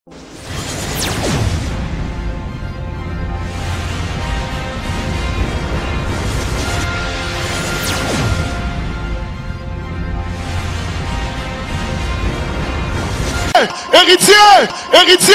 Héritier! Héritier!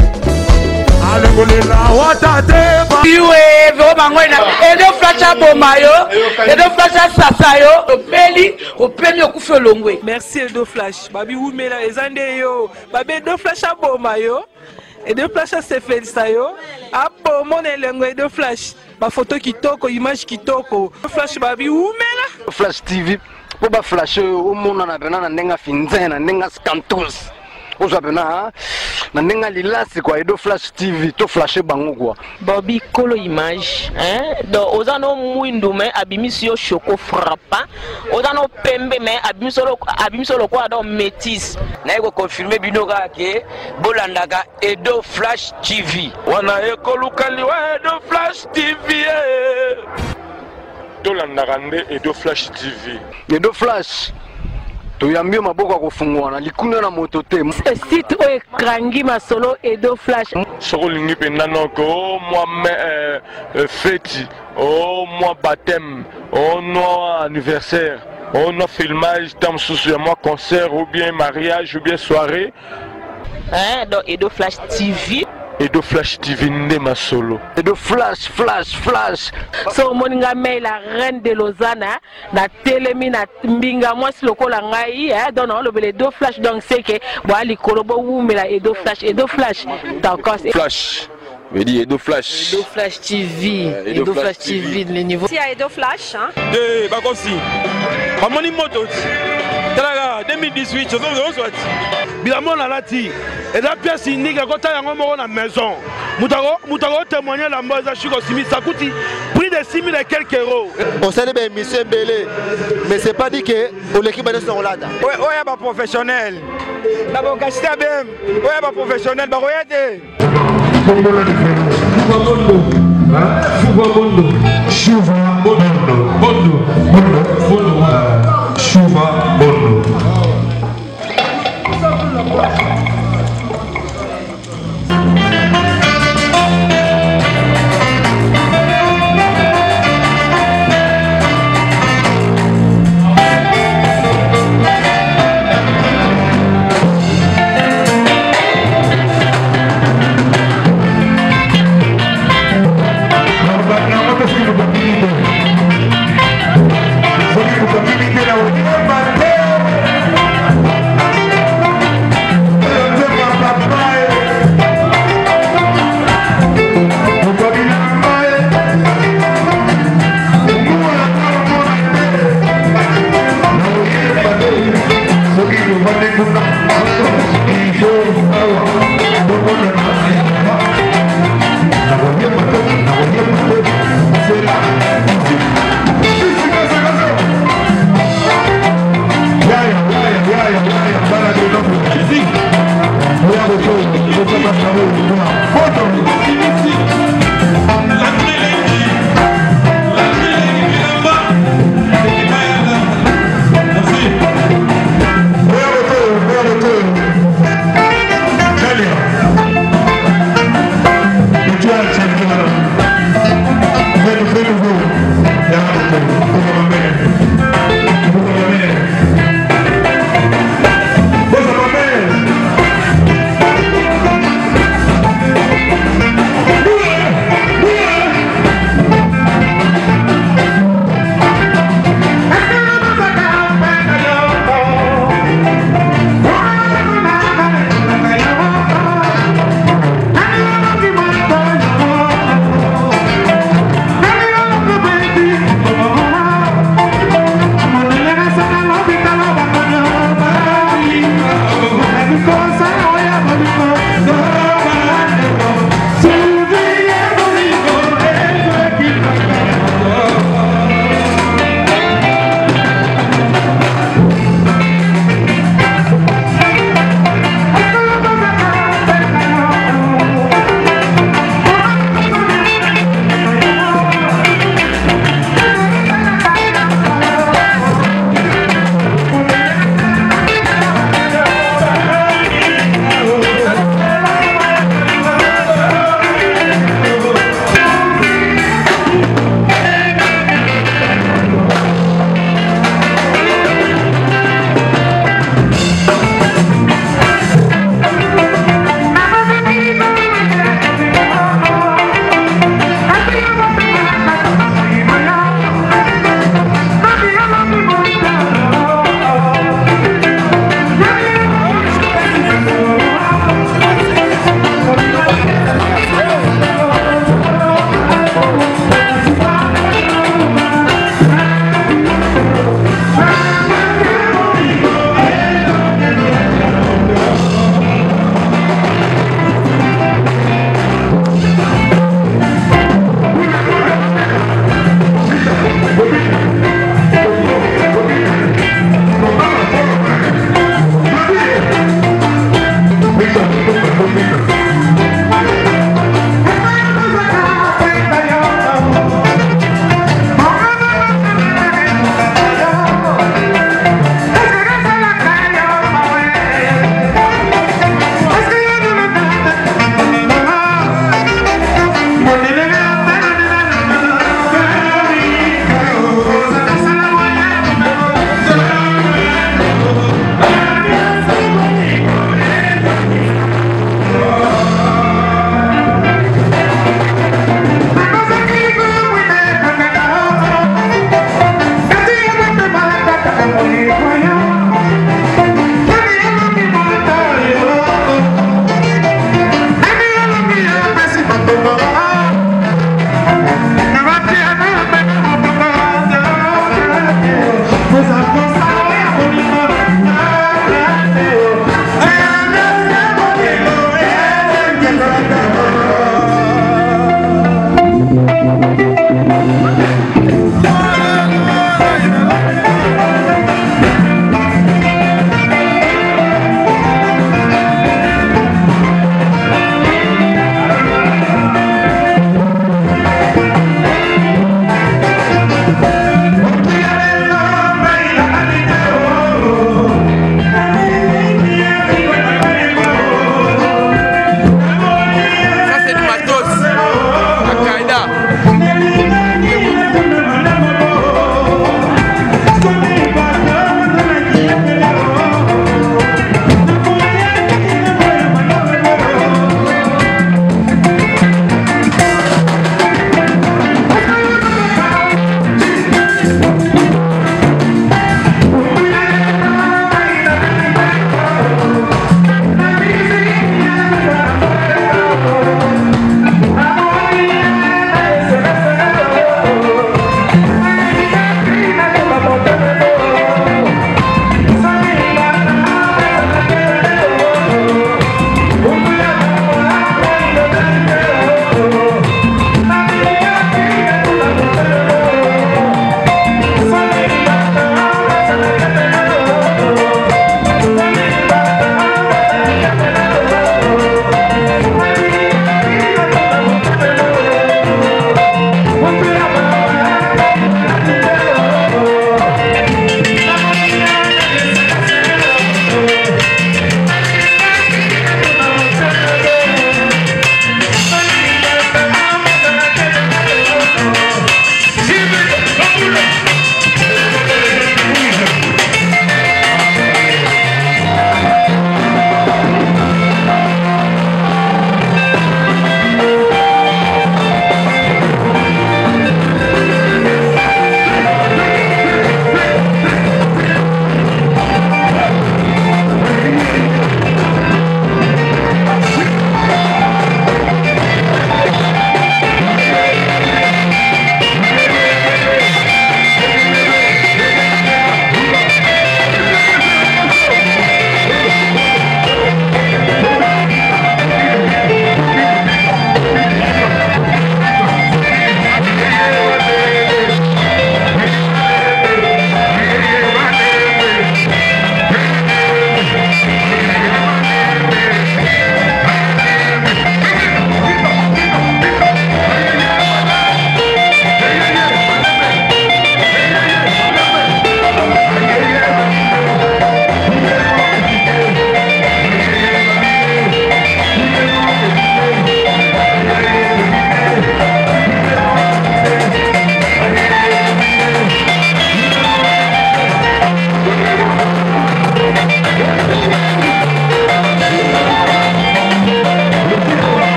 Merci Edo Flash. Babi Oumela ezande yo. Babi Edo Flash aboma yo. Edo Flash se felisa yo. Apo mon elengo Edo Flash. Ba photo kitoko, image kitoko. Flash babi Oumela. Flash TV. Pour ba flash au monde na bena na ndenga finzena, ndenga scantos. Ozabena na nenga lila c'est quoi Edo Flash TV to flasher bango quoi Bobby kolo image hein donc ozano muindu mais abimisio choco frappant ozano pembe mais abimisio quoi donc métis na eko confirmer binoka ke bolandaka Edo Flash TV wana ekolukali wa Edo Flash TV tolandaka nde Edo Flash TV Edo Flash Toyambio maboko kufungwa na likuna na moto te. Site o ekrangi masolo Edo Flash. Soko lingi pendano ko moi fête, moi baptême, moi anniversaire, no filmage, tam sous moi concert ou bien mariage ou bien soirée. Hein donc Edo Flash TV. Edo Flash TV nde masolo. Edo Flash. So moninga me la reine de Lausanne na telemi na mbinga mwasi lokola ngai donc on le Edo Flash donc c'est que boa likolo bo wumela Edo Flash d'accord Flash. Je dis Edo Flash. Edo Flash TV. Edo Flash TV le niveau. Si à Edo Flash hein. De bakosi. Bamoni moto. Tala 2018 je soit. Bilamon la lati. Et la pièce unique quand tu as un la maison. Moutaro témoigner la mort Chiko Simi ça coûte prix de 6 000 et quelques euros. On sait bien monsieur Belé mais c'est pas dit que pour l'équipe de son là. Ouais ba professionnel. Na ba kasta bem. Ouais ba professionnel ba royate.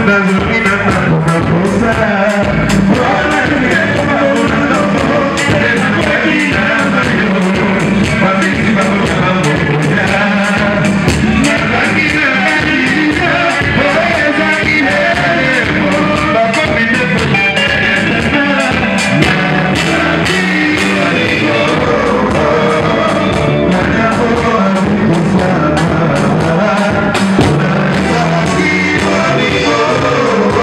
Oh,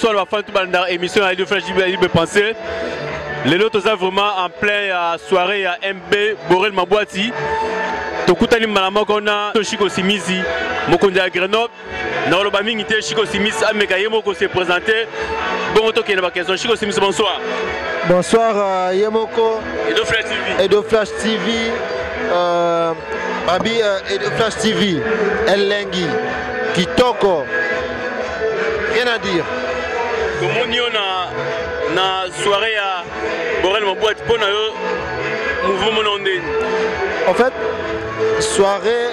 bonsoir la fin de l'émission à Flash Libre Pensée. Les autres sont vraiment en plein soirée à MB Borel Mabouati. Tokutani malama kona Chico Simisi mokonzi à Grenoble na oloba mingi te Chico Simisi ameka yemoko se présenter bon to kena ba question Chico Simisi bonsoir. Bonsoir Yemoko Edo Flash TV. Edo Flash TV Babi Edo Flash TV Elengi Kitoko. Rien à dire. Comment on a na soirée à Borel Mabouati pour na mouvement monondé. En fait, soirée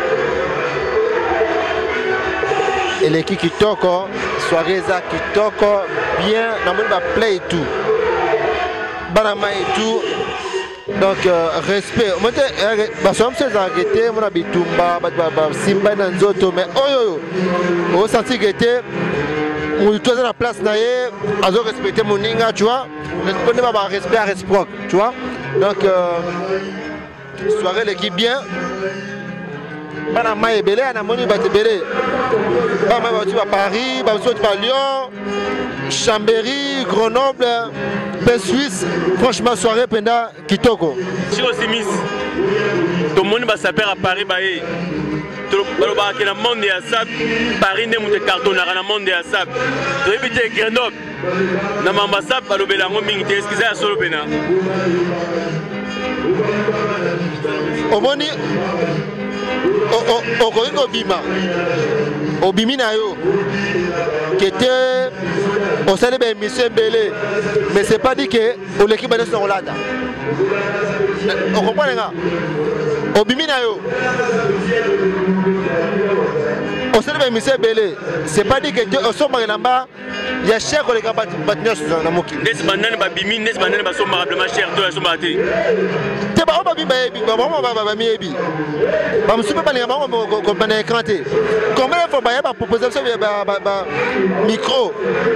et l'équipe qui toque, soirée ça qui toque bien, dans le play et tout, banama et tout. Donc respect. Moi parce que c'est arrêté, mon habitumba, simba dans zoto, mais oh senti que était, on est dans la place naïe, à respecter mon ninga, tu vois, respect à réciproque, tu vois. Donc soirée l'équipe bien. Banama est belé, Anamoni va te belé. Banama va à Paris, va à Lyon, Chambéry, Grenoble, Ben Suisse. Franchement, soirée pendant Kitoko. Chico Simis, tout le monde va s'appeler à Paris. Tout le monde va dans le monde de Assab. Paris n'est pas carton dans le monde de Assab. Tu veux éviter Grenoble. Dans l'ambassade, tu vas te excusez à solo pena. Omoni Okoringo Bima Obimi Nayo qui était au sein de Mission Belé, mais c'est pas dit que l'équipe de son Rolata. On comprend les gars. Obimi Nayo au sein de Mission Belé, c'est pas dit que au sommet là-bas il y a cher que les gars battent dans la moquille. N'est-ce pas nan babimi, n'est-ce pas nan baso marablement cher de la sommité. T'es pas babimi baby, babami baby. Bah me suis pas les mamans comme on est cranté. Combien il faut bailler pour proposer ça micro.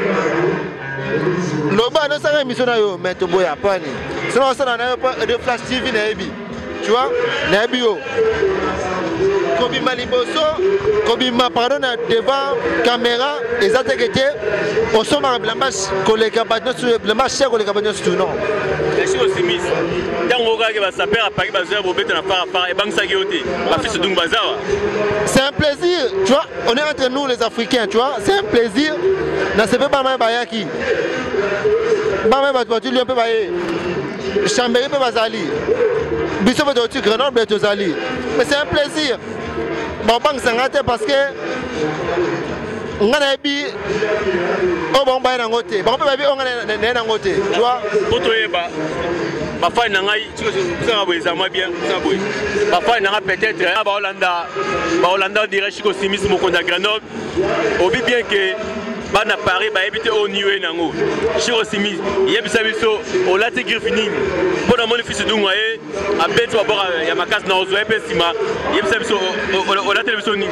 Loba non ça émission na yo mais to boya pas ni. Sinon ça na pas de Flash TV na ebi. Tu vois? Na ebi yo. Kobi Maliboso, Kobi ma pardon devant caméra, et ça t'es que au sommet la marche collègue le marché collègue tout non. Merci aussi Miss. Dans le regard qui va s'appeler à Paris Bazar pour mettre la part et banque Sagioté. La fille de Bazar. C'est un plaisir, tu vois. On est entre nous les Africains, tu vois. C'est un plaisir. N'a c'est pas mal bayaki. Pas mal battu lui un peu bayé. Chambéry peut bazali. Bissot peut Grenoble peut bazali. Mais c'est un plaisir. Bon, banque Sangate parce que on a bi oh bon ba na ngote ba pe ba bi on na ngote tu vois poto yeba ba fa na ngai tu ça va ça moi bien ça boy ba fa na peut-être ba Hollanda dirait Chico Simis mo konda Grenoble obi bien que ba na Paris ba habiter au niveau nango Chico Simis yebisa biso o lati grifini pour na mon fils d'Ungaye a beto bora ya makas na ozo epesima yebisa biso o lati biso ni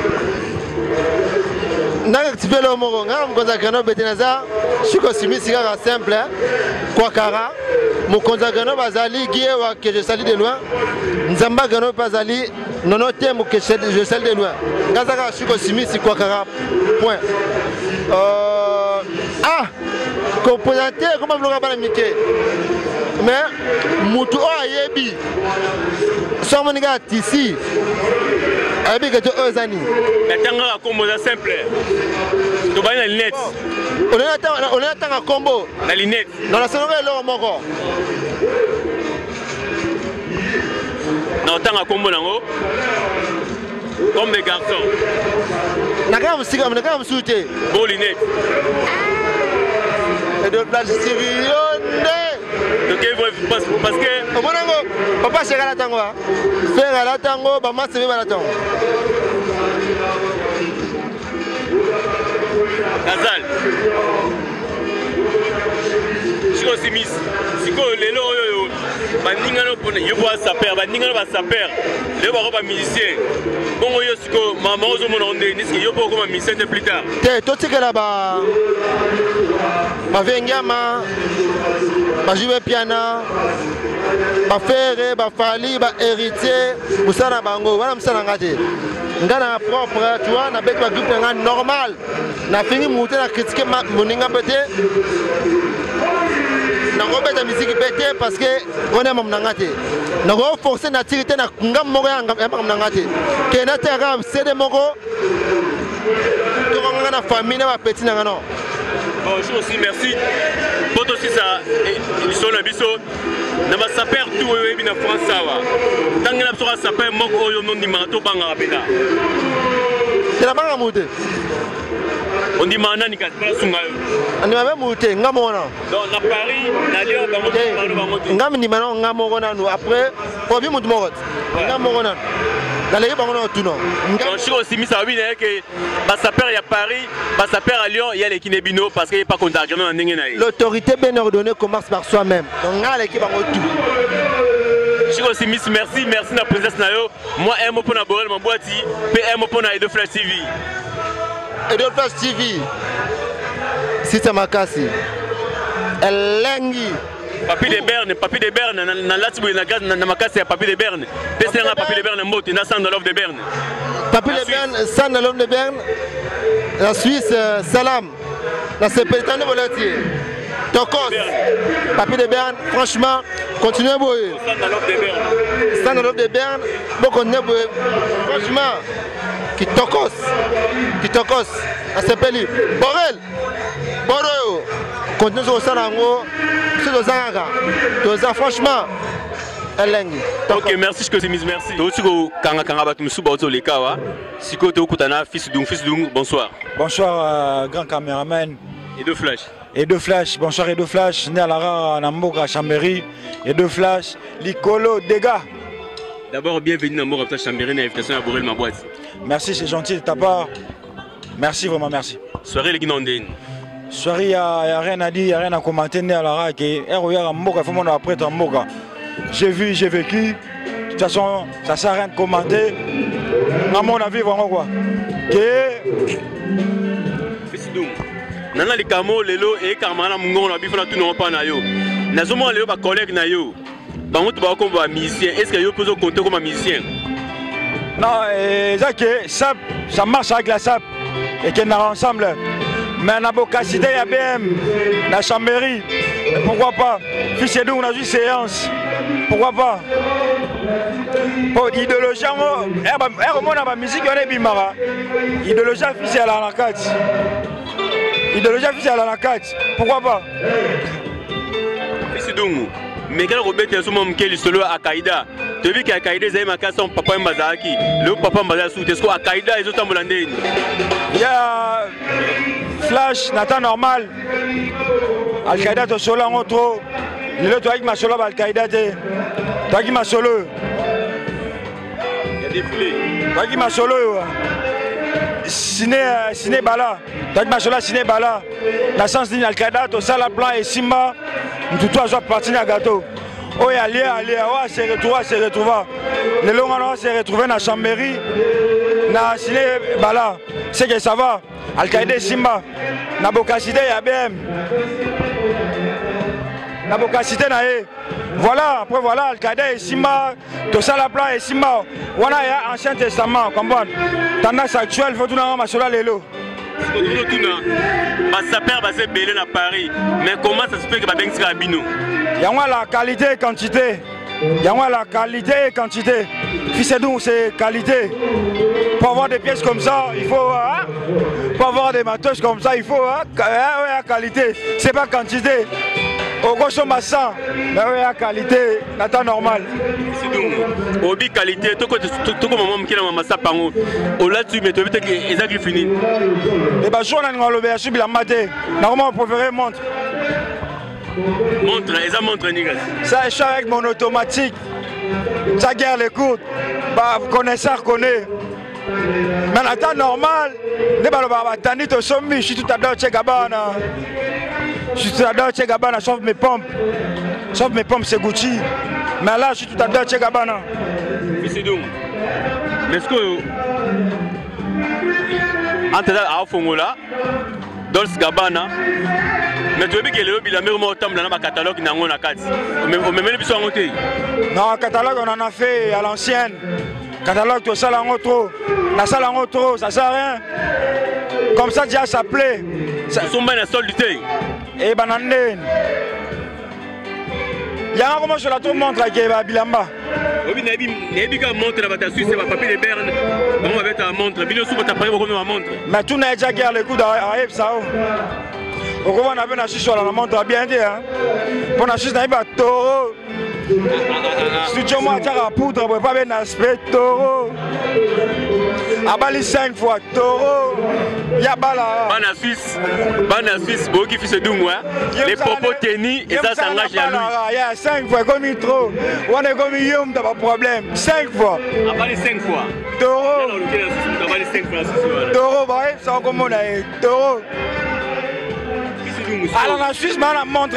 n'a activé le mot, on a un Grenoble Betenaza, Chico Simis, c'est simple, quoi cara, mon Grenoble Bazali, que je salue de loin, Nzamba Grenoble Bazali, non thème que je salue de loin. Gazaka Chico Simis, c'est quoi cara, point. Composanté, comment vous l'avez miqué? Mais, Moutou Ayebi, son gars ici. Abi que tu as ani. Mais tant que combo simple. Tu vas dans net. On est en combo. Dans les net. Dans la saison là on moko. Non tant que combo nango. Comme des garçons. Nakam sika, nakam souté. Bon les net. Et de place civile. Donc parce que papa c'est la tango. Faire la tango, maman c'est la tango. Nazal. Chico Simis. Siko lelo yo. Baninga no pone yo ba saper, baninga no ba saper. Le ba musicien. Bon yo siko maman ozo mononde niski yo po comme musicien plus tard. Te to tikela ba vengama ba jouer piano ba faire ba fali ba héritier musana bango wana musana ngate ngana propre tu vois na bête ba groupe normal na fini muté na critiquer moninga pété na robeta musique pété parce que on est mon nangate na go forcer na tirité na ngam moko ya ngam nangate ke na terra c'est de moko to ngana na famille na petit na non. Bonjour aussi, merci. Pour aussi ça, ils sont là, na ba saper tout oui na France sawa. Tangela sera saper moko yo non dimanto banga rapida. C'est la banga muté. On dit mana ni kaspa sungayo. Ani mabe muté ngamona. Donc na Paris, na Lyon bango ngam ni mana ngamoko na nous après pour bi mutu moko. Ngamoko na. Dans les bango na tuno. Donc je aussi mis ça oui que ba saper ya Paris, ba saper à Lyon, il y a les Kinebino parce qu'il y a pas contact na ndenge na. L'autorité bien ordonnée commence par soi-même. Donc nga l'équipe bango tout. Je aussi mis merci na présence na yo. Moi un mot pour na Borel Mabouati, puis un mot pour na Edo Flash TV. Edo Flash TV. Sita Makasi. Elengi. Papi de Berne, na Latsbu na Makasi ya Papi de Berne. Pese na Papi de Berne mbote na Sandalov de Berne. Papi de Berne, Sandalov de Berne. La Suisse, Salam. La Sepeltane de Volatier. Tokos. Papi de Berne, franchement, continuez à bouiller. Sandalov de Berne. Bon, continuez à bouiller. Franchement. Qui tokos, à Sepeli, Borel, Boro, continue sur Sarango, sur le Zanga, franchement, Elengi. Ok, merci, je merci. Tu fils Dung, bonsoir. Bonsoir, grand caméraman. Et deux Flash. Bonsoir, et deux Flash. Né à la rare, Namboka, Chambéry. Et deux Flash, Licolo, dégâts. D'abord, bienvenue dans Morapta Chambéry, invitation à Borel Mabouati. Merci, c'est gentil de ta part. Merci, vraiment, merci. Soirée, les Guinandines. Soirée, il n'y a rien à dire, il n'y a rien à commenter. À la RAC, il faut mon après en Moka. J'ai vu, j'ai vécu. De toute façon, ça ne sert à rien de commenter. À mon avis, vraiment quoi. Nana les camo, lelo et Carmana Mungon, la bifla tout non pas na yo. Nazomo lelo ba collègue na yo. Bango tu ba comme musicien. Est-ce que yo peut compter comme musicien? Non, ça marche avec la SAP et qu'on est ensemble. Mais on a beau cité à BM, la Chambéry, pourquoi pas? Fils et nous, on a vu séance, pourquoi pas? Pour l'idéologie, on a ma musique, on est bimara. Idéologie officielle à la carte. Idéologie officielle à la carte, pourquoi pas? Fils et nous. Mais quand Robert est souvent mkeli solo à Kaïda, tu as vu qu'à Kaïda ils ont son papa Mbazaki, le papa Mbazaki sous tesco à Kaïda ils ont tambolandé. Il y a Flash, Nathan normal. Al Qaïda to solo en trop. Le toi qui m'a solo Al Qaïda te. Toi qui m'a solo. Il y a des filets. Toi qui m'a solo. Ciné Bala. Toi qui m'a solo Ciné Bala. La sens de Al Qaïda to Sala Blanc et Simba. Tout toi je partir à gâteau. Oh allez, on se retrouve. Les longs on se retrouver dans Chambéry. Na Ciné Bala. C'est que ça va. Al Qaïda Simba. Na Bokacité ya BM. Na Bokacité na e. Voilà, après voilà, Al Qaïda et Simba, tout ça la plan et Simba. Voilà, il y a Ancien Testament, comprendre. Tendance actuelle, il faut tout le monde sur la lélo. Ça perd basé belé à Paris. Mais comment ça se fait que Babeng sera bino? Il y a la qualité et quantité. Il y a la qualité et quantité. Fils et nous, c'est qualité. Pour avoir des pièces comme ça, il faut. Pour avoir des matos comme ça, il faut. La qualité. C'est pas quantité. Au gauche, on massa. Mais oui, la qualité, la temps normal. C'est donc. Au bi qualité, tout comme maman qui a massa pango. Au là, tu mets tu veux que les agri fini. Et bah, je suis en le BHU, il a maté. Normalement, on préférait montre. Montre, ils ont montré, Nigas. Ça, je suis avec mon automatique. Ça guerre les coudes. Bah, vous connaissez, ça reconnaît. Mais en temps normal, je suis tout à l'heure, je suis tout à l'heure, Gabbana, sauf mes pompes. Sauf mes pompes, c'est Gucci. Mais là, je suis tout à l'heure, Gabbana. Mais c'est donc. Mais est-ce que. Entre là, à Fongola, Dolce Gabbana. Mais tu veux que le bilan dans le catalogue n'a pas carte. Mais on met les bisous en côté. Non, catalogue, on en a fait à l'ancienne. Catalogue, tout ça, là, en trop. La salle en trop, ça sert à rien. Comme ça, déjà, ça plaît. Ils sont bien à sol du thé. Et banane. Il y a un moment sur la tour montre à Bilamba. Oui, Nabi quand montre la bataille suisse, c'est ma papier de Berne. On va mettre à montre. Bino sous ta papier, on va montre. Mais tout n'a déjà guère le coup d'arrive ça. Au revoir, on avait un chiche sur la montre bien dit. Pour la chiche, on a un taureau. Si tu m'as dit à poudre, on ne peut pas bien aspect taureau. Abali 5 fois taureau. Yabala. Bana Suisse, beau qui fait ce doux, les propos tenus et ça s'engage à lui. Il y a 5 fois comme il trop. On est comme il y a pas de problème. 5 fois. Abali 5 fois. Taureau. Taureau, ça comme on a taureau. Alors la Suisse m'a montré.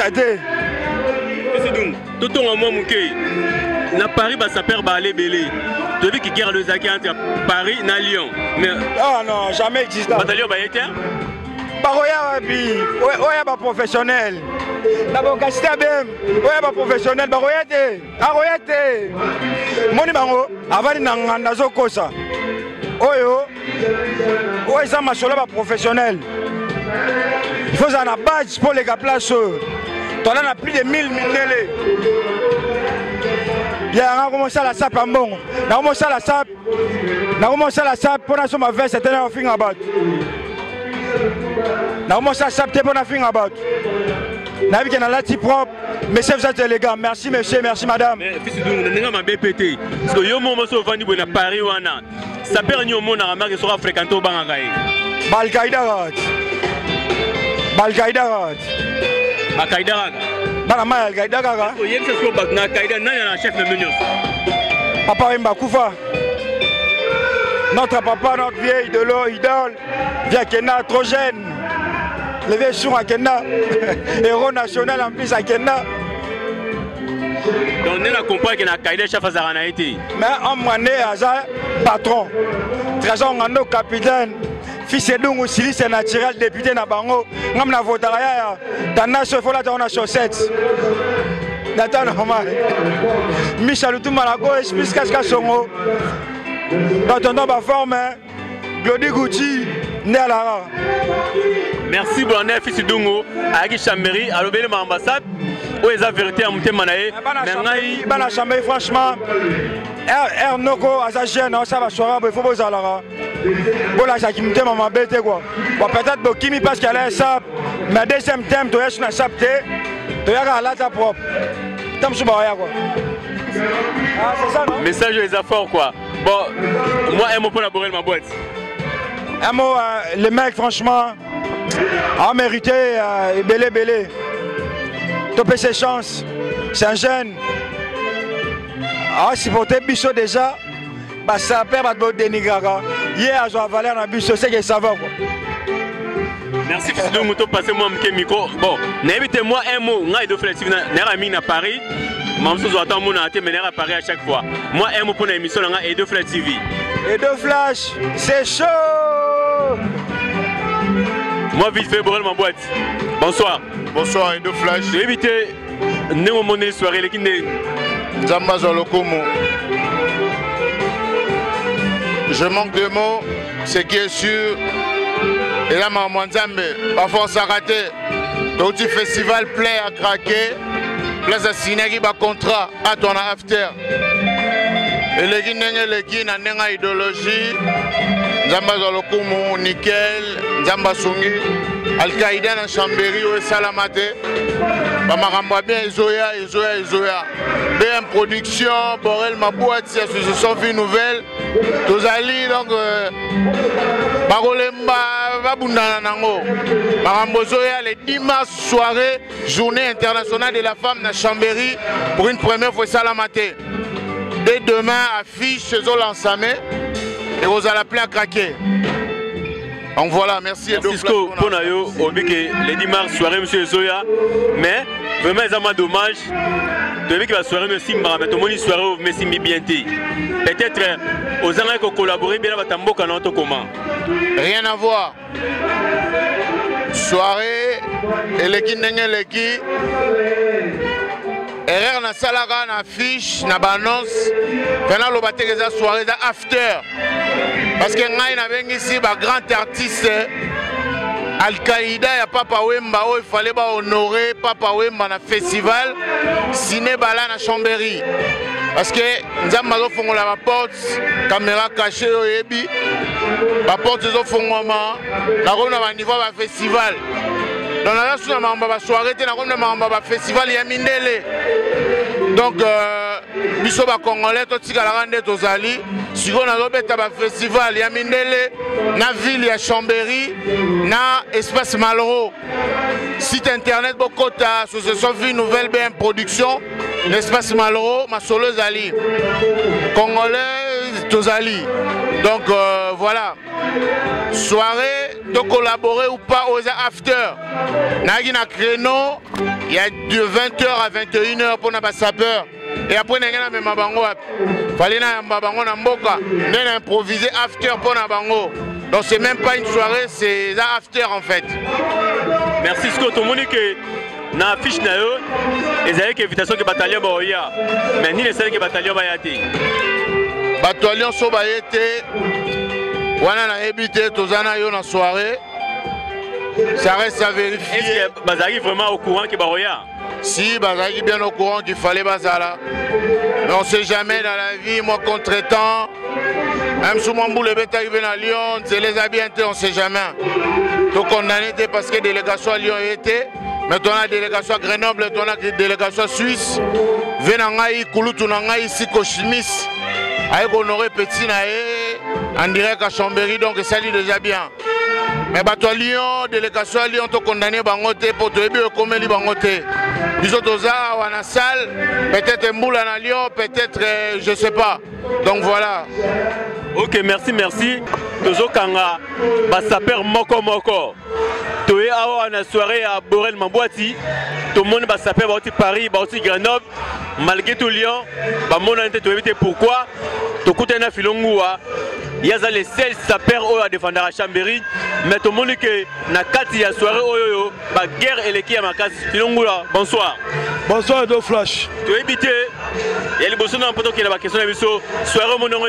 Tout le monde mouké. Na Paris bah ça perd aller belé. Tu vu qui guerre le Zaki entre Paris et Lyon. Mais ah non, jamais existé. Bataillon bah été. Baroya bi, oya ba professionnel. D'abord Castilla même, oya ba professionnel, baroya te. Aroya te. Moni bango, avali na nganda zokosa. Oyo. Oya ça masolo ba professionnel. Il faut en base pour les gars place. Tu en as plus de 1000 minélés. Il y a commencé à la sape en bon. On a commencé à la sape pour la somme veste, c'était un film à battre. On a commencé à saper pour la film à battre. On a vu qu'il y a la type propre. Messieurs, vous êtes élégants. Merci, monsieur, merci, madame. Mais fils de nous, on a BPT. Parce que yo moment sur vendu à Paris ou à ça perd un moment à remarquer sera fréquenté au Bangaï. Balkaïda. Akaïda. Banama Al-Qaïda. Il y a quelque chose qui Akaïda, non, il y a un chef de l'Union. Papa Mbakoufa. Notre papa, notre vieille idole, via Kena, trop jeune. Le vieux sur à Kena. Héros national en plus à Kena. Donc, on a compris que Akaïda, chef à été. Mais on m'a né à patron. Trésor Ngando, capitaine. Fils et donc aussi c'est naturel député na bango ngam na votaraya tana se fola ta na chaussette data normal Michel Touma la gauche plus casca songo tonton ba forme Glody Gucci né à la. Merci Blanet fils Dungo avec Chambéry à l'obéli ma ambassade où est la vérité à monter manaé mais bana Chambéry franchement Noko à sa chaîne ça va soir il faut vous aller voilà ça qui me demande ma bête quoi peut-être que Kimi parce qu'elle est sap mais deuxième thème tu es na sapte tu as la ta propre tam sur quoi ah c'est ça non message les affaires quoi bon moi un mot pour élaborer ma boîte un mot les mecs franchement a mérité belé topé ses chances c'est un jeune ah si pour tes bichot déjà bah ça perd de dénigrer hier à joie valeur na bichot c'est que ça va quoi. Merci fils de moto passer moi mon micro bon n'invitez moi un mot ngai de flexible na ami na Paris mam so attend mon ate mais à Paris à chaque fois moi un mot pour l'émission là et de Flash TV et de Flash c'est chaud moi vite fait boire ma boîte bonsoir et de Flash j'ai évité néo monnaie soirée les qui Zamba Zolokomo. Je manque de mots, ce qui est sûr. Et là, Maman Nzambe, parfois ça raté. Donc, du festival plein à craquer. Place à signer un contrat à ton after. Et les qui n'ont pas idéologie. Zamba Zolokomo, nickel. Zamba Sungi. Al-Qaïda dans Chambéry ou Salamate. Bamaramba bien Izoya. BM Production, Borel Mabouat, c'est l'association Vie Nouvelle. Tous allés donc Barolemba Babundana Nango. Marambo Zoya les 10 mars soirée, journée internationale de la femme dans Chambéry pour une première fois Salamate. Dès demain, affiche chez Olansamé et vous allez appeler à craquer. Donc voilà, merci. Francisco, pour nous, au le 10 mars, soirée, monsieur Zoya. Mais, vraiment, c'est un dommage. De que la soirée, nous sommes mais tout le monde soirée, mais c'est bien. Peut-être, aux gens qui ont collaboré, bien, comment? Rien à voir. Soirée, et les qui erreur na salaga na affiche na annonce pendant le baté que soirée da after parce que ngai na bengi si ba grand artiste Al-Qaïda ya Papa Wemba, il fallait honorer Papa Wemba na festival ciné bala na Chambéry. Parce que nous avons fait la porte, caméra cachée au Ebi, la porte de Fongoma, la ronde à niveau du festival. Donc, on a une soirée, on a un festival, il y a Mindele. Donc, nous sommes Congolais, nous sommes Tozali. Si on a un festival, il y a Mindele, na ville, il y a Chambéry, na espace Malraux. Site internet, beaucoup d'associations Vie Nouvelle BM Production, l'espace Malraux, ma solo Zali. Congolais, Tozali. Donc, voilà. Soirée, de collaborer ou pas aux after. Nagi na créneau, il y a de 20h à 21h pour nos sapeurs. Et après, il y a même bango. Fallait na bango na mboka. On a improvisé after pour na bango. Donc c'est même pas une soirée, c'est un after en fait. Merci Scott. Monique, na affiche na yo, ezali que invitation que bataillon ba oya. Mais ni les seuls que bataillon ba yati. Bataillon so ba yete. Wana na habité tozana yo na soirée. Ça reste à vérifier. Est-ce que Bazari vraiment au courant que Baroya? Si, Bazari bien au courant qu'il fallait Bazala. Mais on ne sait jamais dans la vie, moi contre-temps. Même si mon boule est arrivé à Lyon, c'est les habités, on ne sait jamais. Donc on a été parce que la délégation à Lyon était. Maintenant la délégation à Grenoble, maintenant la délégation à Suisse. Venangaï, Kouloutounangaï, ici, Kochimis. Avec Honoré Petit en direct à Chambéry, donc ça lui déjà bien. Mais bateau Lyon, délégation à Lyon, on condamné Bangote pour te aider comme les Bangote. Nous autres, on a la salle, peut-être un boule à Lyon, peut-être, je ne sais pas. Donc voilà. Ok, merci, merci. Tozo Kanga, Bassaper Moko Moko. Toé Awa na soirée à Borel Mambouati. Tout le monde va s'appeler Paris, Grenoble. Malgré tout Lyon, on a été pourquoi. Tout le monde a fait il y a les seuls sapeurs qui ont défendu à Chambéry. Mais tout le monde que na kati ya soirée oyo ba guerre et l'équipe à ma case. Bonsoir. Bonsoir de Flash. Tu es habité. Il y a les bossons dans le poteau qui est la question de soirée mon nom.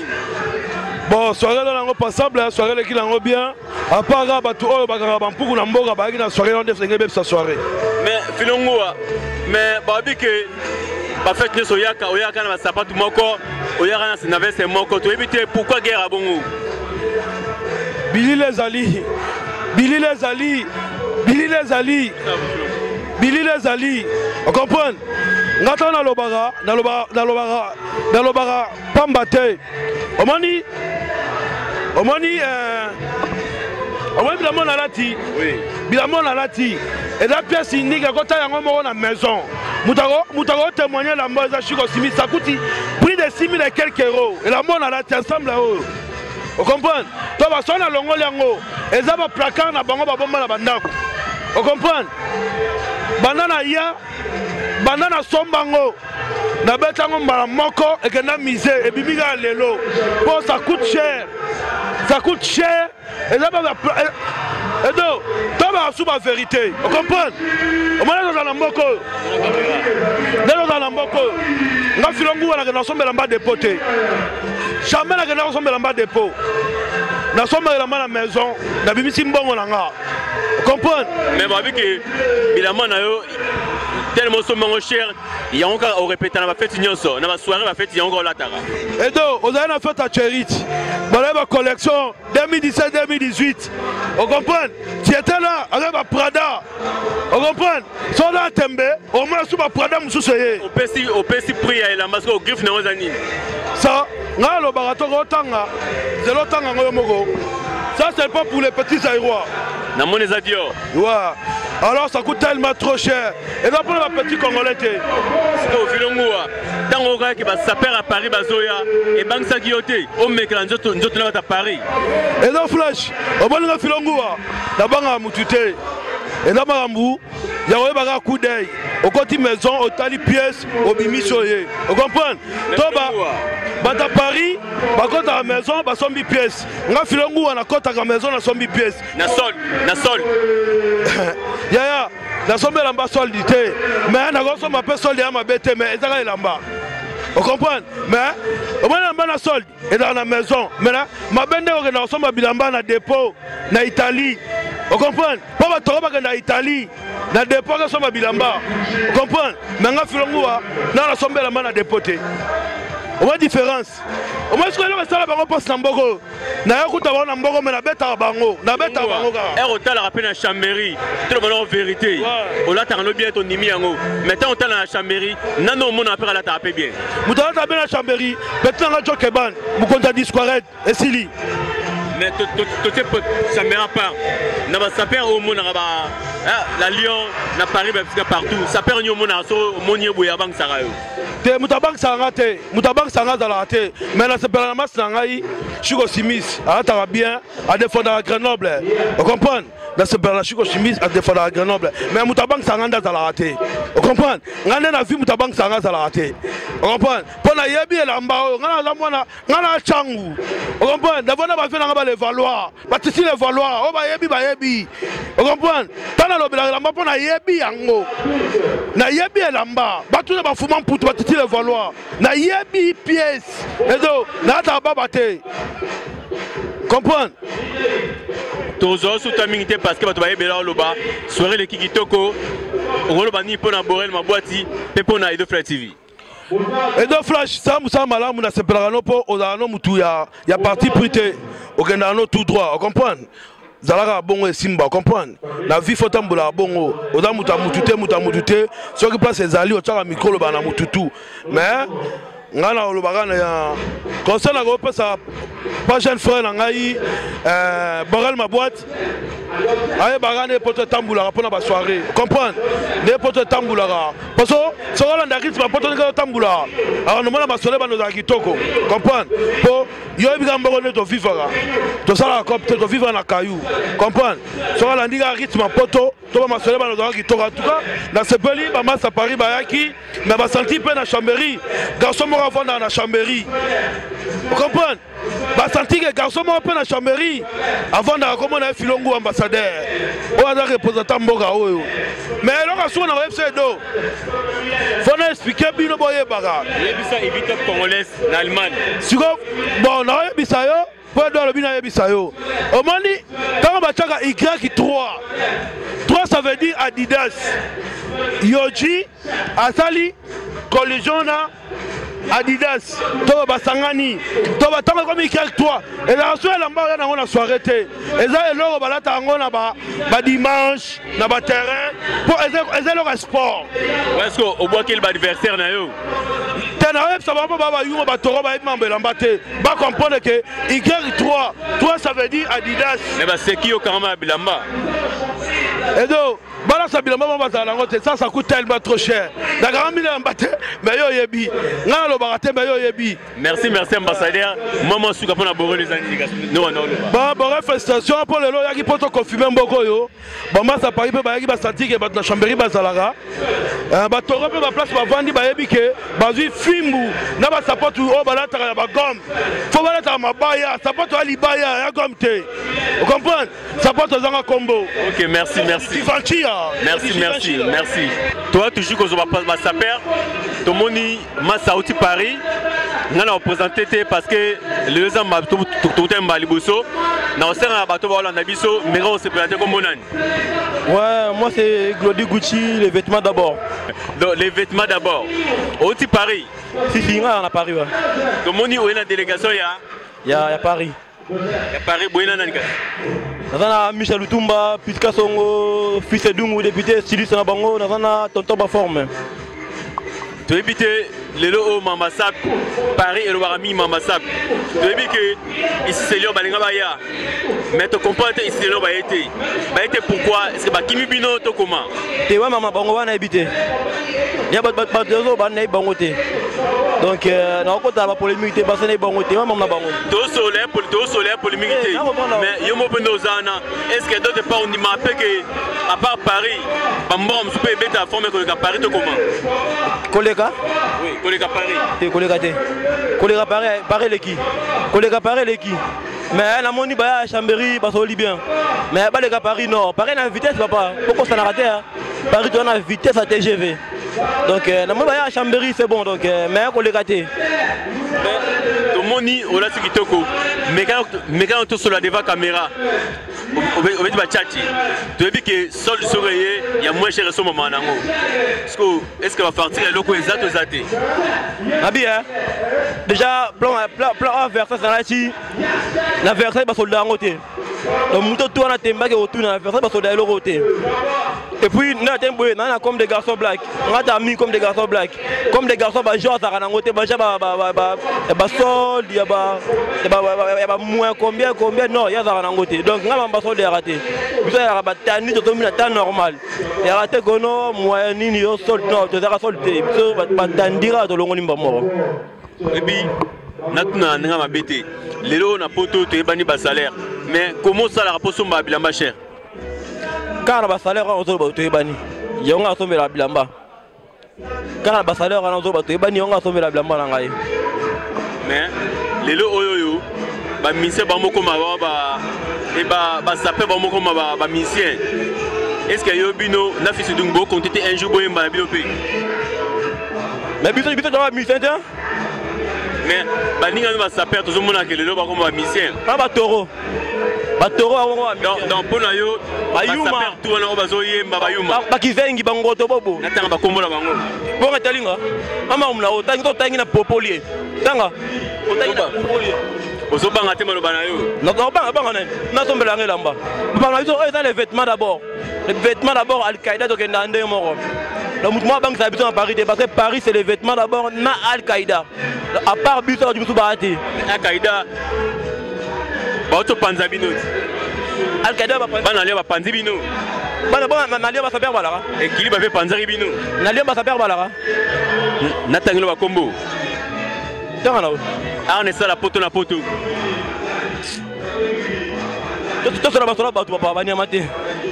Bon, soirée là on passable, soirée qui l'en bien. À part là ba tout oyo ba garaba pour na mboka ba na soirée on défendre sa soirée. Mais filongoa mais ba bi que ba fête ne soyaka oyaka na sapatu moko oyaka na sinave c'est moko tu habité pourquoi guerre à bongo. Billy les Ali, Billy les Ali, Billy les Ali, Billy les Ali. On comprend? Ngata na lobara, pambate. Omani bilamon na lati. Oui. Bilamon na lati. Et la pièce unique à côté yango moko na maison. Mutago témoigner la mort za chiko simi ça coûte prix de 6 000 et quelques euros. Et la mort na lati ensemble là-haut. Vous comprenez? Tu vas sonner à l'ongo liango. Et ça va plaquer na bango babomba na bandako. Vous comprenez? Banana ya, banana sombango. Na betango mbala moko et que na misé et bibiga lelo. Bon ça coûte cher. Ça coûte cher. Et ça va et donc, tu vas sous ma vérité. Vous comprenez? On est dans la moko. Dans la moko. On a filongu à la somme de la dépoté. Jamais la guerre somme de la dépôt. Nous sommes à la maison. Nous avons mis Simbongo Langa. Vous comprenez? Mais moi, vu que Bilamon tellement somme cher, il y a encore au répété dans la fête Nyonso. Dans la soirée, la fête, il y a encore la Tara. Et donc, vous avez une fête à Charity. Vous avez une collection 2017-2018. Vous comprenez? Tu étais là avec ma Prada. Vous comprenez? Si on a un tembe, au moins sous ma Prada, je suis soucié. Au PC prix à la masque au griffe dans les années. Ça, le barato rotanga, c'est l'otanga ngoyomogo. Ça, c'est pas pour les petits aérois. Dans mon adio. Ouais. Alors ça coûte tellement trop cher. Et là pour les petits Congolais. Au filongoa, tant on regarde que ça s'appelle à Paris, Bazoya et Banque Sagioté, on met que nous autres à Paris. Et dans Flash, au bon le filongoa, la banque a moututé. Et dans Marambou, il y a un coup d'œil. Au côté maison, au tali pièces, au bimisoye. Vous comprenez? Bah à Paris, bah quand à la maison, bah 100 pièces. On a filongou à la côte à la maison, on a 100 pièces. Na sol. Ya, na somme lamba soldité. Mais on a somme peu solde à ma bête, mais ça est lamba. Vous comprenez? Mais au moins on a solde et dans la maison. Mais là, ma bende on a somme bilamba na dépôt, na Italie. Vous comprenez? Pour que en Italie, dans des dépôt qui sont à Bilamba. Vous comprenez? Mais on a fait la somme de la main à dépoter. On voit la différence. Au moins, ce que l'on a fait, c'est Nambogo. Na yakuta wana mboko me na beta bango ka hôtel rappelle na Chambéry tout le monde vérité ola tarano bien ton nimi yango maintenant hôtel na Chambéry nano mon après la taper bien mutala taper na Chambéry peut-être na Jokeban mukonta disquaret et sili mais tout ça me part na ba saper au mon la Lyon na Paris partout ça perd au mon aso moni boya bank sarayo te mutabang sanga za la te mais na sepela na mas ngai Chico Simis a bien à défendre à Grenoble. Vous comprenez? Dans ce père Chico Simis à défendre à Grenoble. Mais Moutabang Sanganda à la raté. Vous comprenez? On a vu Moutabang Sanga à la raté. Vous comprenez? Pour la Yebi et l'Ambao, on a Changu. Vous comprenez? D'abord, on va faire les Valois. Bâtir les Valois. On va Yebi. Vous comprenez? Tant à l'Obéla, on a Yebi Yango. Na Yebi et l'Amba. Batou ne va foutre pour bâtir les Valois. Na Yebi pièce. Et donc, na Tababate. Comprendre? Tozo sous ta minute parce que tu vas bien là-bas. Soirée le Kikitoko. On va ni pour Borel ma boîte. Pepona Edo Flash TV. Edo Flash, ça moussa malam na separano po ozano mutu ya parti prité. Okendano tout droit. Comprendre? Zalaka bongo et simba, comprendre? La vie faut tambola bongo. Oza mutute. Ceux qui placent les alliés au tchara micro le bana mututu. Mais ngana olobagana ya conseil na groupe ça pas jeune frère ngai Borel ma boîte aye bagane poto tambula pour na soirée comprendre des poto tambula parce que so la ndakiti ba poto nga tambula alors nous na soirée ba nos akitoko comprendre po yo bigambo ne to vivre to sala copte to vivre na caillou comprendre so la ndiga rythme poto to ba soirée ba nos akitoko en tout cas na sepeli ba massa Paris ba yaki mais ba senti pe na Chambéry garçon avant dans la Chambéry. Vous comprenez? Bah senti que garçon m'a appelé à Chambéry avant d'aller comme on a filongo ambassadeur. On a représentant Mboga oyo. Mais alors à son FC do. Faut nous expliquer bien boye baga. Yebisa évite congolaise en Allemagne. Siko bon na yebisa yo. Pour dans le bina yebisa yo. Au mani quand on va tchaka Y3. 3 ça veut dire Adidas. Yoji Asali collision na Adidas, toi basangani, toi batanga comme quelques toi. Et la soirée là-bas on a soirée té. Et ça là on va là tango na ba dimanche, na ba terrain pour eza leur sport. Est-ce que au bois quel adversaire na yo? Tenaïf ça va pas yo ba toro ba mambela mbate. Ba comprendre que Y3, 3 ça veut dire Adidas. Mais bah c'est qui au karma bilamba? Et donc Bala Sabilamba ça coûte tellement trop cher. Mais yo yebi. Merci ambassadeur. Maman souka pour la Borel les indications. Non. Bah Borel félicitations pour le loya qui peut confirmer mboko yo. Bah ça Paris ba yaki ba senti que ba na Chambéry ba zalaga. Ba toro pe ba place ba vandi ba yebi que ba zui fimbu na ba support o ba la ta ba gomme. Faut ba la ta mabaya, support ali baya ya gomme te. Vous comprenez? Support zanga combo. OK, merci. Merci. Toi, toujours que je vais pas saper, tout le monde m'a outil Paris. On a représenté parce que les gens m'ont tout un baliboso. Dans ce cas, on a biso, mais on s'est présenté comme Monan. Ouais, moi c'est Glody Gucci, les vêtements d'abord. Donc, les vêtements d'abord. Outil Paris. Si, on a Paris. Ouais. Tout le monde est une délégation, il y a Paris. Il y a Paris, Nazana Michel Lutumba, Pitka Songo, fils Dungu, député styliste na bango, nazana tonton ba forme. Tu député lelo Mamasap, Paris et le Warami Mamasap. Tu député que ici c'est Lyon Balinga Baya. Mais tu comprends ici c'est Lyon Bayete. Bayete pourquoi? Est-ce que Kimi Bino to comment? Te wa mama bango wana habité. Ya bat dezo ban na bango te. Donc na okota ba polémique te basane bango te, mama bango. To solaire polémique te. Mais yo mo pendo zana. Est-ce que d'autres pas on m'a appelé que à part Paris, bambom super beta forme que Paris to comment? Kolega? Oui, Kolega Paris. Te Kolega te. Kolega Paris l'équipe. Kolega Paris l'équipe. Mais la moni ba Chambéry ba soli bien. Mais ba les Paris non, Paris na vitesse papa. Pourquoi ça n'a raté hein? Paris tu as vitesse à TGV. Donc la moi à Chambéry c'est bon donc mais on les raté. Tout le monde dit on a ce qui toko. Mais quand on sur la devant caméra, on va dire tchati. Tu as vu que sol soleil il y a moins cher ce moment nango. Est-ce que va partir les locaux exact aux athées? Ah bien. Déjà plan Versailles ça là ci. La Versailles va soldat en côté. Donc muto tout na temba que autour na Versailles va soldat le côté. Et puis na tembo na comme des garçons black. On a mis comme des garçons black. Comme des garçons ba jouer ça na côté ba sol il y a moins combien non il y a ça na côté. Donc on va soldat raté. Vous avez ba tani to mi na temps normal. Il y a raté kono moyen ni yo sol non to za solté. So ba tandira to longo nimba moko. Et puis natuna nga mabete. Lelo na poto to ebani ba salaire. Mais comment ça la rapport somba bilamba cher? Quand on a salaire on se bat to ebani. Yonga sombe la bilamba. Quand on a salaire on se bat to ebani yonga sombe la bilamba na ngai. Mais lelo oyoyo ba mise ba moko ma ba et ba sapé ba moko ma ba misien. Est-ce que yo bino na fisi dungo compter un jour boyemba na bilope? Mais bito dans misien tiens. Mais baninga no sapé to zo mona ke lelo ba ko ma misien. Pas ba toro. Batoro dans pona yo bayuma tout wana bazo yemba bayuma bakizengi bangoto bobo natanga bakombola bango bonga talinga mama umla otangi to tangi na popolie tanga otangi na popolie ozo banga te maloba na yo non banga na tombela ngelamba banga biso eza les vêtements d'abord Al-Qaïda to kenda ndé moko le mouvement banque ça habite en Paris parce que Paris c'est les vêtements d'abord na Al-Qaïda à part biso du musu baati Al-Qaïda Bato Panzabino. Al-Qaïda va prendre ba Panzibino. Nalia va saper balara. Équilibre avec Panzabino. Nalia va saper balara. Natangelo ba combo. Tanga na. Ah on est ça la poto na poto. Tout ça va sur la bateau papa bani amate.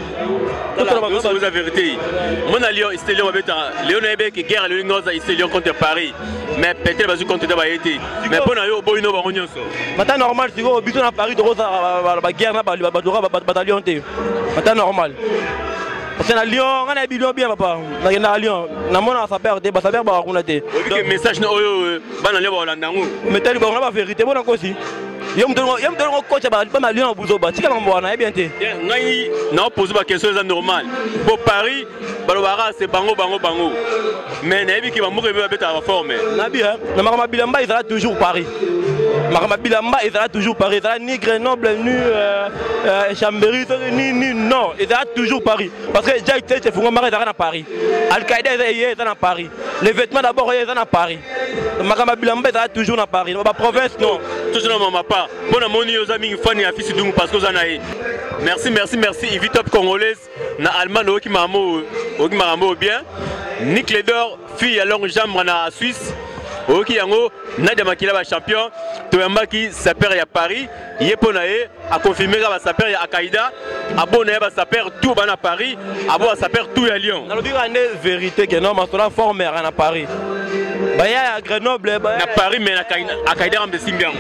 C'est la vérité. Mon allié Istélion va être Léon Ebe qui guerre le Ngoza Istélion contre Paris. Mais peut-être va contre Dabaïti. Mais pour nous boino ba onyo so. Mata normal si go biso na Paris de rosa ba guerre na ba bataillon te. Mata normal. Parce que na Lyon, on a billion bien papa. Na Lyon, na mona sa perte ba sa perte ba kuna te. Donc message na oyo ba na le ba Holandango. Mais tali ba on ba vérité bon encore si. Yom donne coach ba na Lyon buzo ba tika mbo na bien te. Ngai na pose ba question ça normal. Pour Paris, balobara c'est bango. Mais na ebi ki ba moko be beta ba forme. Na bien, na makama bilamba il sera toujours Paris. Makama bilamba il sera toujours Paris, ça ni Grenoble ni Chambéry ni non, il sera toujours Paris parce que Jack Tete Fungo Mara est à Paris. Al-Qaïda est à Paris. Les vêtements d'abord ils sont à Paris. Makama bilamba il sera toujours à Paris. La province non. Toujours dans ma part. Bon amoni aux amis fan ya fils donc parce que zanaï. Merci. Ivi top congolaise na Allemagne qui mamo bien. Nick Ledor fille à longue jambe na Suisse. Oki yango Nadia Makila ba champion. Toyamba qui s'appelle à Paris. Yeponae a confirmé que va s'appelle à Al-Qaïda. Abonné va s'appelle tout à Paris. Abo va s'appelle tout à Lyon. Dans le dire une vérité que non, mais cela forme à Paris. Baya à Grenoble, na Paris mais na Al-Qaïda am de Simbian.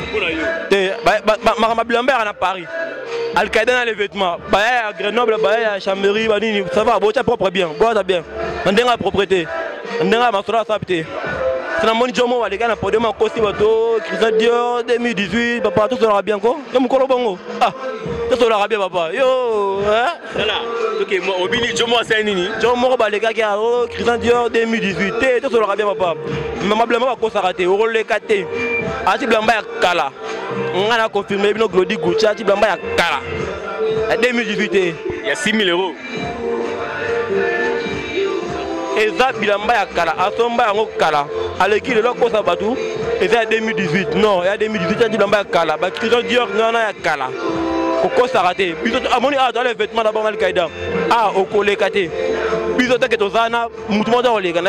Ma Bilambert à Paris. Al-Qaïda dans les vêtements. Baya à Grenoble, Baya à Chambéry, Banini, ça va, boire propre bien, boire bien. On a propriété. On a ma soeur s'appeler. C'est la monnaie Jomo, les gars, on a podium en costume bateau, Christian Dior 2018, papa, tout sera bien quoi. Yo mon bongo. Ah, tout sera bien papa. Yo, hein? Voilà. OK, moi Obini Jomo c'est nini? Jomo ba les gars qui a Christian Dior 2018, tout sera bien papa. Maman Blamba ko s'arrêter, au rôle les caté. Ati Blamba ya kala. On a confirmé bino Glody Gucci, Ati Blamba ya kala. 2018. Il y a 6 000 €. Et ça, Bilamba ya kala, Asomba ya kala. Avec qui le loco ça batou? Et c'est 2018. Non, il y a 2018, il y a Bilamba ya kala. Bah, Christian Dior, non, ya kala. Pourquoi ça raté? Puis, à mon avis, dans les vêtements d'abord, Al-Qaïda. Ah, au collé katé. Puis, tu as Tozana, Moutouma dans les gars,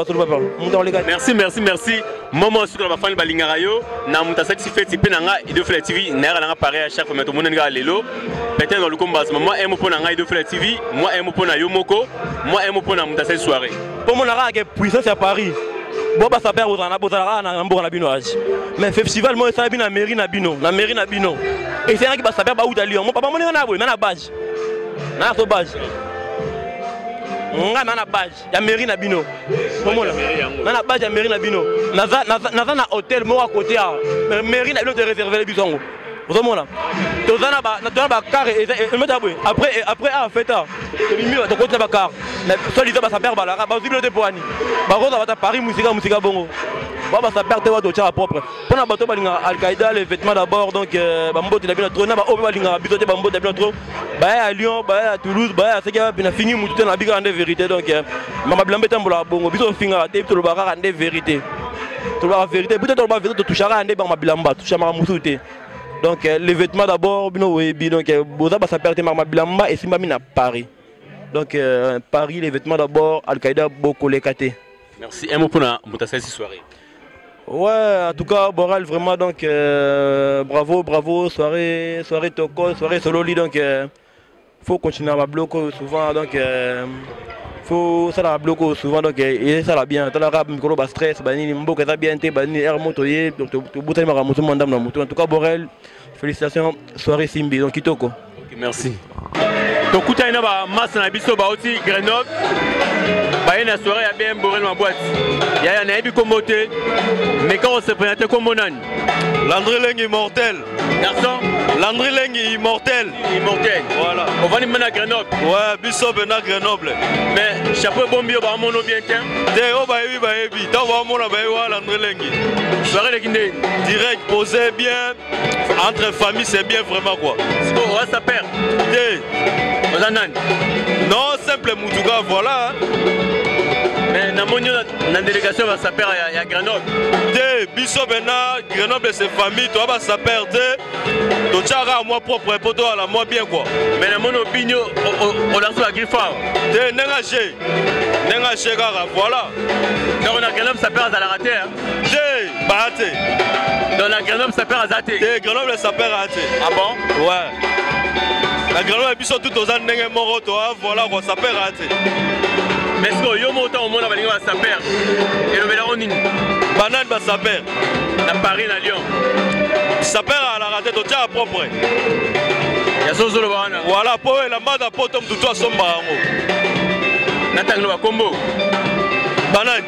merci. Moment sur la fin de Balingarayo, na mutasa fait type nanga et de Flat TV, n'a rien pareil à chaque fois, mais tout le monde est lelo. Peut-être dans le combat, moi, aime pour nanga et de Flat TV, moi, aime pour na Yomoko, moi, aime pour na mutasa soirée. Pour mon ara, puissance à Paris. Bon, bah, ça perd aux anabotara, na mbora binoage. Mais festival, moi, ça a bien na mairie na bino. Et c'est un qui va s'appeler Baou d'Alion. Mon papa, mon est en abou, na base. Na so base. nga na page ya mairie na bino omona na page ya mairie na bino naza na hôtel moko à côté ya mairie na bino te réserver bisongo ozomona tozana ba car et mettre abwe après a fait ça mimi to côté ba car soit disant ba saper balaka ba zibilo te poani ba roza ba ta Paris musika bongo ba saper te wa to tcha propre pona bato balinga Al-Qaïda les vêtements d'abord donc ba mboti na bino trop na ba obe balinga bisote ba mboti na bino trop ba à Lyon ba à Toulouse ba à seka bina fini mutu na bika ande vérité donc mama blambe tambola bongo biso finga te to ba ka ande vérité to ba vérité peut-être ba vérité to touchara ande ba mabilamba touchama musuté. Donc les vêtements d'abord, donc Boza ça perd ma bilamba et Simba mina Paris. Donc Paris les vêtements d'abord, Al-Qaïda beaucoup les catés. Merci. Un mot pour la cette soirée. Ouais, en tout cas Borel vraiment donc bravo soirée Toko, soirée Sololi donc faut continuer à bloquer souvent donc faut ça la bloquer souvent donc et ça la bien dans l'arabe micro bas stress bani mboka ça bien té bani air motoyer donc to bouteille mara musu mandam na mutu en tout cas Borel félicitations soirée Simbi donc Kitoko. OK, merci. Donc kutaina ba mas na biso ba aussi Grenoble ba une soirée ya bien Borel ma boîte ya na ebi komoté mais quand on se présentait comme Monane Landry Lengi immortel. Garçon Landry Lengi immortel. Voilà. On va aller à Grenoble. Ouais, biso bena Grenoble. Mais chapeau bombi ba mono bien tiens. Dé o ba ebi. Ta ba mono ba wa Landry Lengi. Soirée de Guinée. Direct posé bien entre famille c'est bien vraiment quoi. On va s'appeler. Dé. Ozanan. Non, simple Mutuga voilà. Mais na délégation va s'appeler à Grenoble. Dé biso bena Grenoble c'est famille, toi va s'appeler to tchara moi propre poto à la moi bien quoi. Mais na mon opinion on lance la griffa. Dé nenga gara voilà. Donc on a Grenoble s'appeler à la raté. Dé baraté. Donc la Grenoble s'appeler à Zaté. Dé Grenoble s'appeler à Zaté. Ah bon? Ouais. La Grenoble biso tout aux années moro toi voilà quoi s'appeler à Zaté. Mais est-ce que yo montant au monde va s'appeler et le mélange nini? Banane va s'appeler. Na Paris na Lyon. S'appeler à la raté to tcha propre. Ya sozo le bana. Voilà pour la mada potom tout toi somba ngo. Natanglo ba combo. Banane.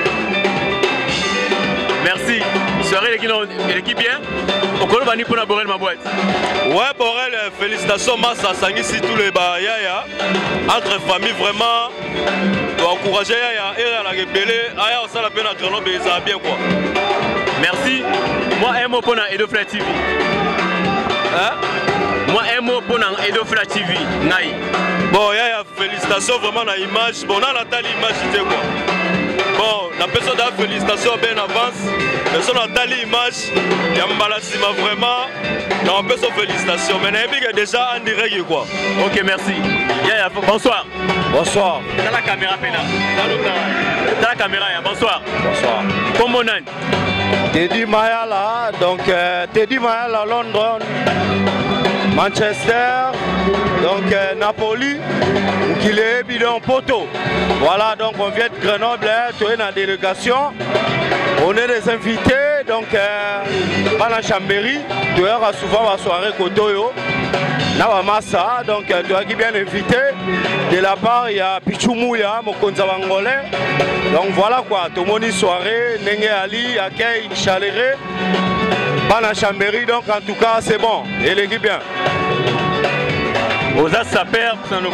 Merci. Soirée l'équipe bien. Au colo bani pour la Borel ma boîte. Ouais Borel, félicitations Massa Sangisi tous les yaya. Entre familles vraiment. Doit encourager yaya et la rebelle. Aya on la peine à Grenoble et ça bien quoi. Merci. Moi un mot pour la Edo Flat TV. Hein? Moi un mot pour la Edo Flat TV. Naï. Bon yaya félicitations vraiment la image. Bon on a l'image quoi. Bon, la personne a félicitations bien avance. La personne a l'image. Il y a un vraiment. On peut se félicitations. Mais il y a déjà en direct quoi. Ok, merci. Bonsoir. Bonsoir. Dans la caméra, dans la caméra, bonsoir. Bonsoir. Comment on a Teddy Mayala, donc Teddy Mayala, London, Manchester, donc Napoli, qu'il est bidon poteau. Voilà, donc on vient de Grenoble, tu es dans la délégation. On est des invités, donc à la Chambéry, tu es souvent à la soirée Kotoyo. Massa, donc tu as bien invité. De la part, il y a Pichumouya, Mokonza Wangolais. Donc voilà quoi, tout le monde soirée, Nenge Ali, accueil, chaleureux. Pas la Chambéry, donc en tout cas c'est bon. Et l'équipe bien. Oza Saper,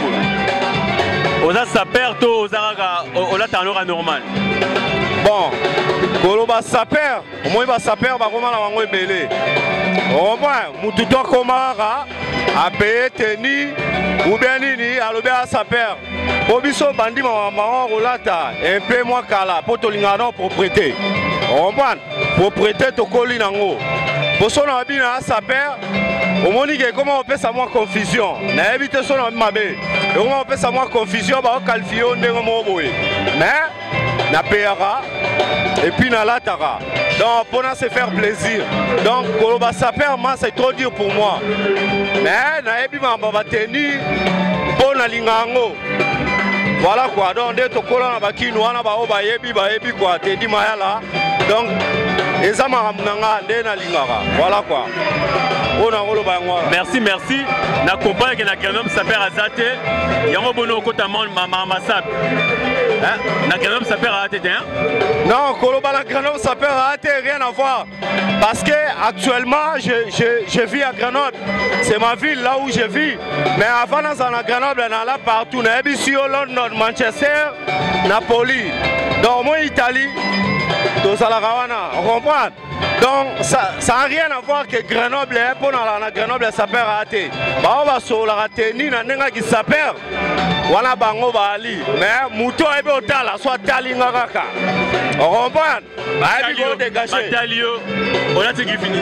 Oza Saper, to Ozaraga, Ola Tanora normal. Bon, Koloba Saper, au moins il va Saper, va comment la wango belé. Au moins, Moututo Komara, a payé Teni, ou bien Nini, à l'obéa Saper. Obiso Bandi Maman Rolata, un peu moins Kala, pour te l'ingano propriété. Au moins, propriété to Kolinango. Pour son habit à Saper, au moins, comment on peut savoir confusion. N'a évité son mabé. Comment on peut savoir confusion, bah on qualifie on est mais na payera et puis na latara. Donc pour se faire plaisir. Donc Koloba Saper, c'est trop dur pour moi. Mais na ebi ma baba teni pour na lingango. Voilà quoi. Donc dès to kola na bakino na ba oba yebi quoi. Teddy Mayala. Donc eza makambo na nga nde nalingaka voilà quoi ona koloba yango merci merci na comprendre que na Grenoble Saper azate yango bono okota mama sap na Grenoble Saper azate non koloba na Grenoble Saper azate rien à voir parce que actuellement je vis à Grenoble c'est ma ville là où je vis mais avant dans la Grenoble na là partout na ebisi London Manchester Napoli donc moi Italie tout ça la rawana on comprend donc ça n'a rien à voir que Grenoble est pour la Grenoble Saper raté bah on va sur la raté ni na nenga qui Saper wana bango bali mais muto ebe otala soit talinga kaka on comprend bah bigo dégager batalio on a tout fini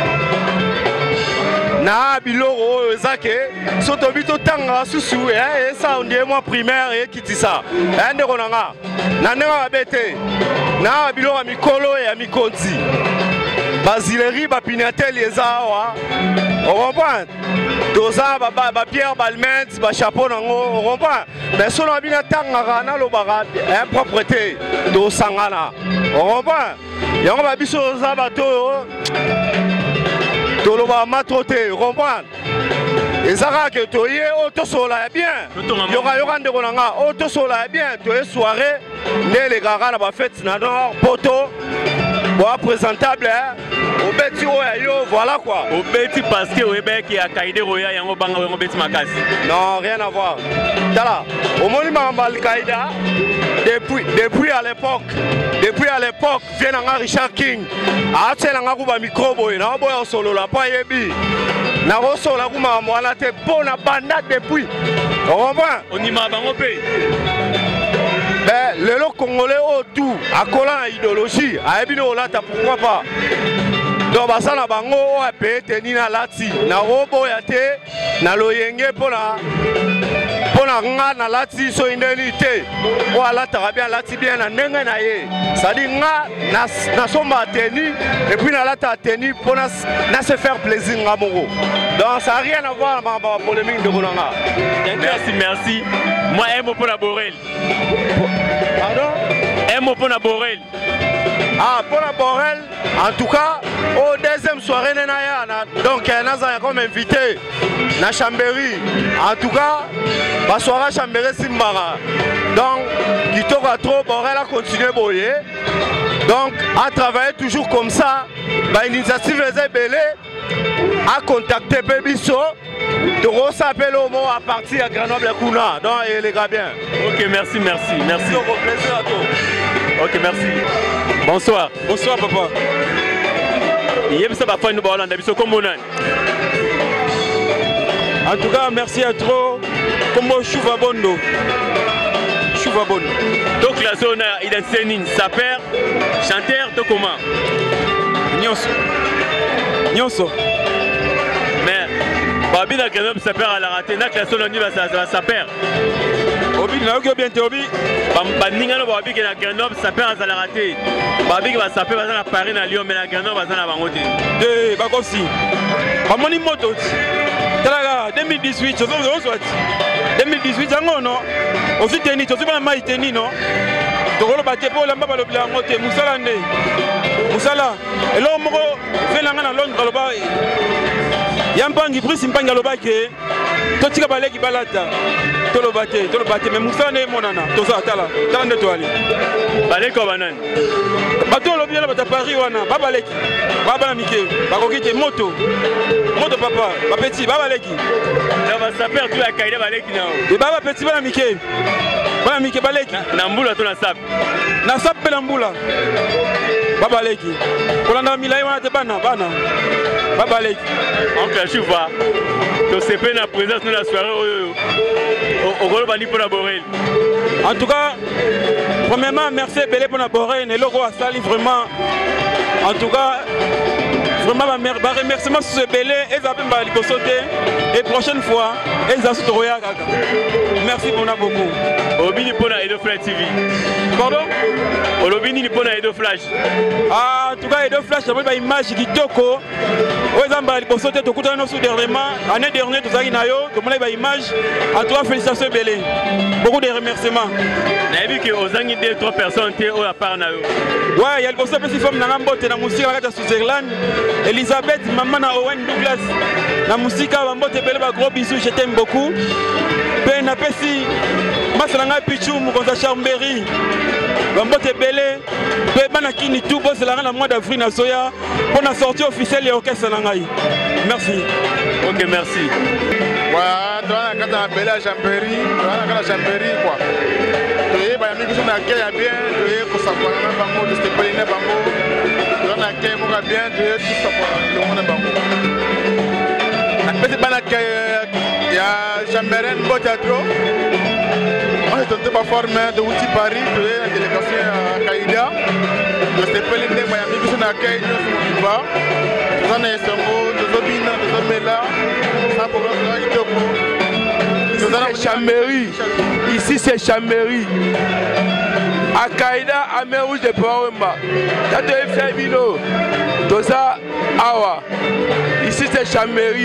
na biloko ezake soto bito tanga susu et ça on dit moi primaire et kitisa ende konanga na nenga bete na biloko mikolo ya mikonzi basilerie bapinatel eza awa on comprend toza ba Pierre Balmain ba chapeau nango on comprend mais solo bina tangaka na lobaka impropreté to sangana on comprend yango ba biso za bato toloba matrote on comprend ezaka que toye otosola bien yoka ndeko nanga otosola bien toye soirée ne les gars na ba fête na nord poto bon présentable au beti yo voilà quoi au beti parce que Webek a Kaïdé Roya yango banga yango beti makasi non rien à voir tala au monument Al Qaïda depuis à l'époque vient nga Richard King a tsela nga kuba microbo na boya solo la pa yebi na rosola kuma mwana te pona banda depuis on comprend on y m'a bango pe mais le Congolais autour à coller à idéologie à Ebino Lata pourquoi pas donc basana bango a payé tenina lati na robo yate na loyenge pona nga na lati so indemnité o ala tarabia lati bien na ndenge na ye ça dit nga na somba teni et puis na lata teni pona na se faire plaisir nga moko donc ça n'a rien à voir avec la polémique de Gonanga. Merci. Moi, un mot pour la Borel. Pardon? Un mot pour la Borel. Ah, pour la Borel, en tout cas, au deuxième soirée, donc, nous avons comme invité na Chambéry. En tout cas, la soirée Chambéry Simbara. Donc, qui t'aura trop, Borel a continué à boyer. Donc, à travailler toujours comme ça, l'initiative est belle. A contacté Bébiso, de s'appelle au mot à partir à Grenoble Kuna. Donc, les gars bien. Ok, merci. Au plaisir à toi. Ok, merci. Bonsoir. Bonsoir, papa. En tout cas, merci à toi. Comme Chouva Bondo. Donc, la zone identité Saper, chanteur, de comment? Nyonso. Mais Babi na Grenoble Saper à la raté, na classe on va Saper. Obi na oki bien te obi. Baninga no Babi na Grenoble Saper à la raté. Babi va Saper va na Paris na Lyon mais na Grenoble va na bangote. De bakosi. Bamoni moto. Talaga 2018 zo 2018 yango no. Osi teni to ba mai teni no. Tokolo batte po lamba ba lobla ngote musala nde. Musala elo moko felanga na Londres loba yampangi prise mpanga loba ke totika baleki balata tolobate mais musala ne monana toza tala nde to ali baleko banani bato lobi na bata Paris wana babaleki bana mike bakokite moto papa ba petit babaleki na ba Saper tu ya kaida baleki nao e baba petit bana mike baleki na mbula to na sap pe na mbula babaleki kolanda milai wana te bana babaleki oncle Chouva to sepe na présence na soirée au golo bani pour la Borel. En tout cas, premièrement merci belé pour la Borel et logo a sali vraiment. En tout cas, vraiment remerciement sur ce belé et ça peut pas liboso te et prochaine fois et ça se troya kaka. Merci pour beaucoup. Obini pour la Edo Fly TV. Pardon? olobi nini mpona Edo Flash? En tout cas, Edo Flash, c'est une image qui toko. Aux emballés, pour sauter, tout le monde dernièrement. L'année dernière, tout ça, il y a une image. En tout cas, félicitations, Belé. Beaucoup de remerciements. Vous avez vu que aux Anguilles, 2-3 personnes étaient au part. Ouais, il y a le concept de femme dans la botte, dans la musique, à Switzerland. Elisabeth, maman, à Owen Douglas. La musique, à la botte, gros bisous, je t'aime beaucoup. Ben, à Pessi, Masalanga Pichou, Moukonza Chambéry. Bambote Belé, Banakini tout, boss la mois d'avril na Soya pour la sortie officielle et orchestre Nangaï. Merci. Ok, merci. Voilà, tu as la Belé à Chambéry, tu as la Chambéry quoi. Tu es bien, tu es bien, tu es pour savoir un bango, tu es pas une bango. Tu as la quai, mon bien, tu es tout savoir le monde bango. La petite banque, il y a Chambéry, Botatro. On est tenté par forme de Outi Paris, de la délégation à Kaïda. Je sais pas les deux, mais il y a un accueil, nous sommes là. Nous sommes Estongo, nous sommes Bina, nous sommes Mela. Ça pour nous sommes Chambéry. Ici c'est Chambéry. À Kaïda, à mer rouge de Pawemba. T'as deux frères Bino. Tosa Awa. Ici c'est Chambéry.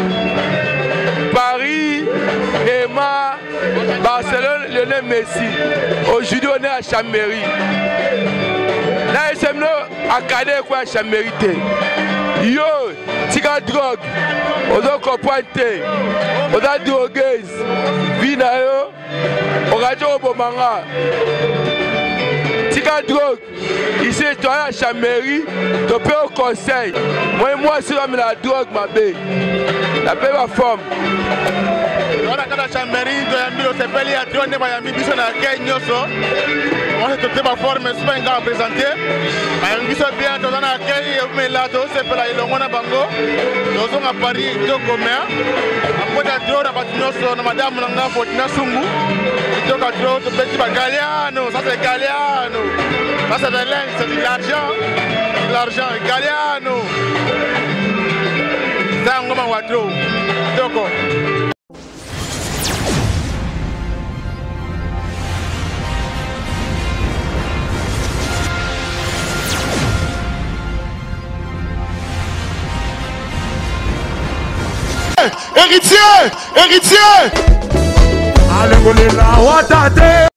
Paris, Emma, Barcelone, Lionel Messi. Aujourd'hui, on est à Chambéry. Là, c'est à Cadé quoi à Chambéry. Yo, tika drogue. On a compris. On a drogué. Vina yo. On a dit au Bomanga. Tika drogue. Ici, tu es à Chambéry. Tu peux au conseil. Moi, c'est la drogue, ma belle. La belle forme. On a Chambéry, on s'est fait à Tron, on a mis Bisson à Kenyoso. On s'est tout forme, c'est pas un gars à présenter. On a mis bien, on a accueilli, mais là, on s'est fait la Ilongona Bango. Nous sommes à Paris, deux communs. On a Tron, on a Batinoso, on a Madame Langa, Fortina Sungu. On a Tron, on a petit Galiano, ça c'est Galiano. Ça c'est de l'aide, c'est de l'argent. L'argent, Galiano. Ça, on a Watro. Doko. Héritier! Héritier! Allez,